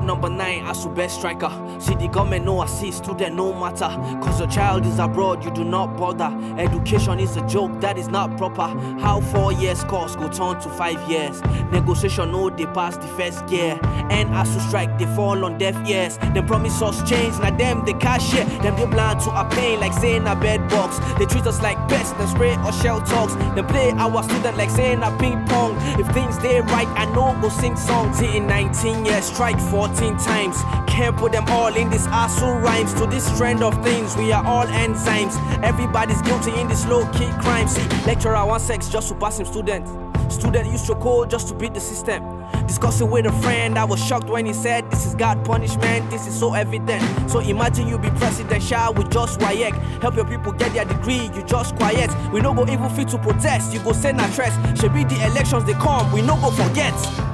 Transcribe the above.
number 9 as your best striker. See the government no assist, student no matter. Cause your child is abroad, you do not bother. Education is a joke, that is not proper. How 4 years course go turn to 5 years. Negotiation no, they pass the first year. And as you strike, they fall on deaf ears. Them promise us change, now them they cashier. Them they blind to our pain like saying a bed box. They treat us like pests, then spray or shell talks. They play our student like saying a ping pong. If things they right, I know go sing songs. In 19 years, strike 14 times. Can't put them all in this ASU rhymes. To this trend of things, we are all enzymes. Everybody's guilty in this low-key crime. See, lecturer want sex just to pass him student. Student used to code just to beat the system. Discussing with a friend, I was shocked when he said, this is God punishment, this is so evident. So imagine you be presidential with just WAEC. Help your people get their degree, you just quiet. We no go even fit to protest, you go send a threat. Should be the elections they come, we no go forget.